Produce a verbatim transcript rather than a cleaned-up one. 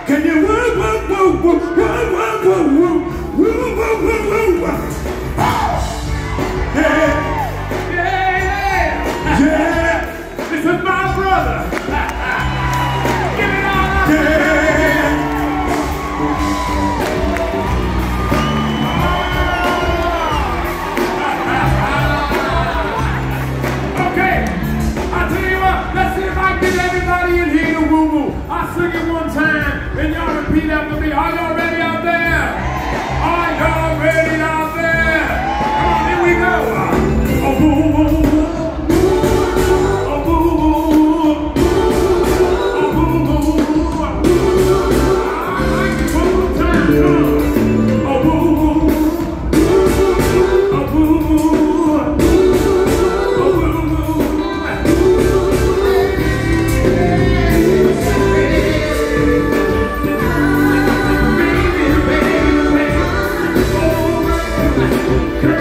Can you woo, woo, woo, woo, woo, woo, woo, woo, woo, woo, woo, woo. Yeah, yeah, yeah. This is my brother. Give it all up. Yeah. Okay, I'll tell you what. Let's see if I can get everybody in here to woo woo. I'll sing it one time, and y'all repeat after me. Are y'all ready out there? Are y'all ready out there? Come on, here we go. Oh, woo, woo, woo. Oh, woo, woo. Oh, woo, woo. I like it one more time. Come on. Oh, woo, woo. Oh, woo, woo. Oh, woo, woo. Girl.